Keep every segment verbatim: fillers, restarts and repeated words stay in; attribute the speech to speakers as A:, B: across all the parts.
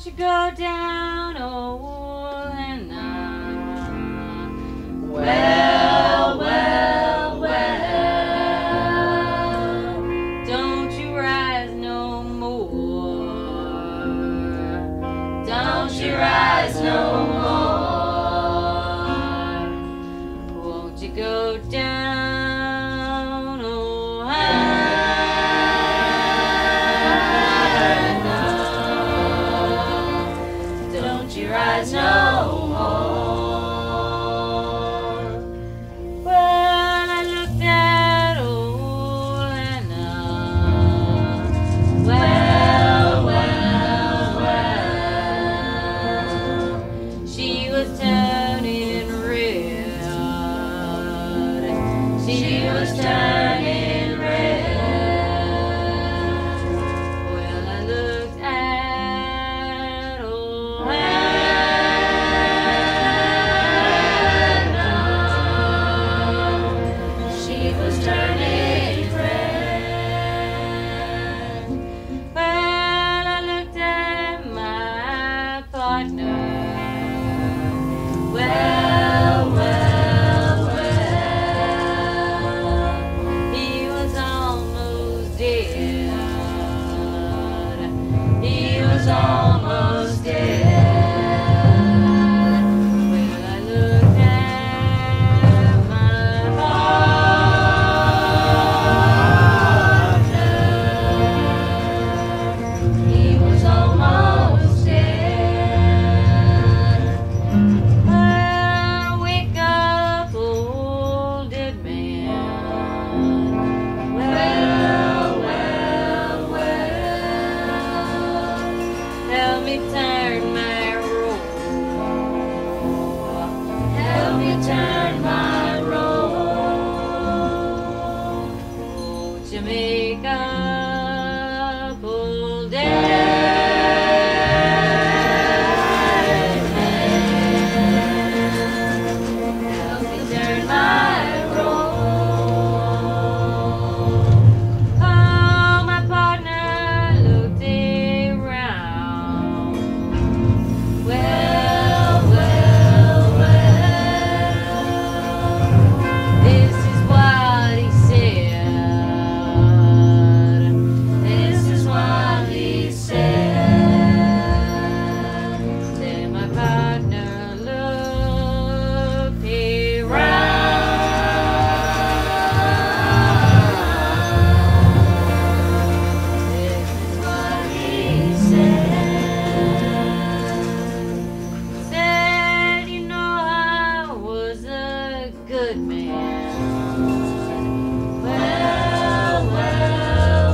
A: you go down, oh Hannah? Well, well, well, don't you rise no more. Don't you rise no more. Won't you go down, oh Hannah? Don't you rise no more. Well, I looked at old Hannah. Well, well, well, she was turning red. She was turning red. Well, I looked at old Hannah. She was turning red. Well, I looked at my partner. Well, well, well, he was almost dead. He was almost dead. Well, I looked at my partner. He was almost dead. Well, wake up, old dead man. Well, well, well, help me turn my robe. Help me turn my robe. Oh, Jamaica, old dead man. Help me turn my robe. Oh, my partner looked around. Well, well, well, this is what he said. This is what he said. Then my partner looked around. This is what he said. Said, you know, I was a good man. Well, well,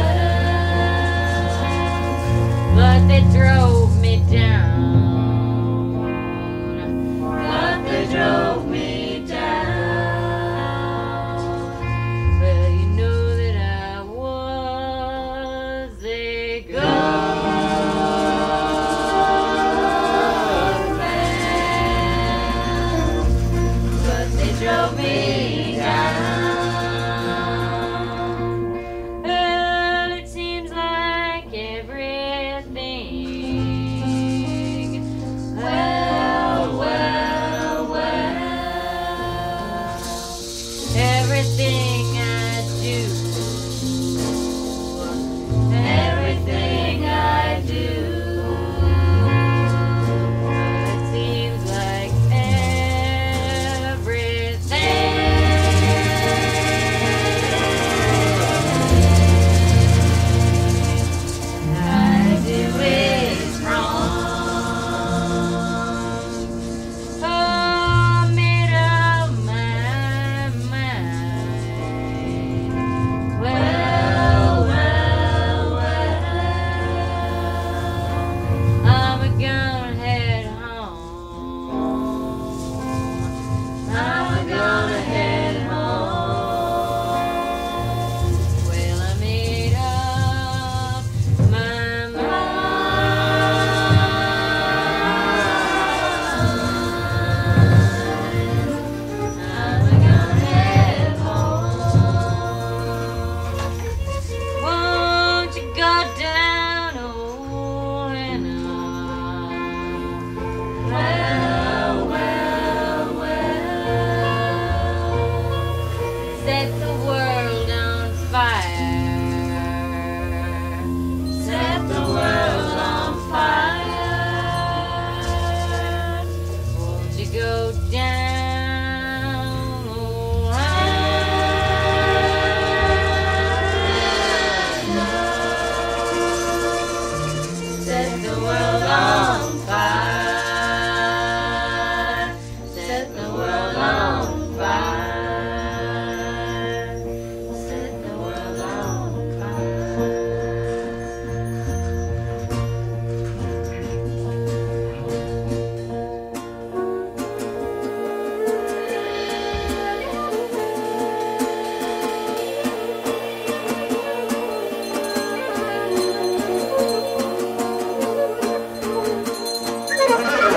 A: well, but they drove me down. But they drove me down. Well, you know that I was a good man, but they drove me down. Well, it seems like everything Set the world on fire. Set the world on fire. Set the world on fire.
B: Thank you.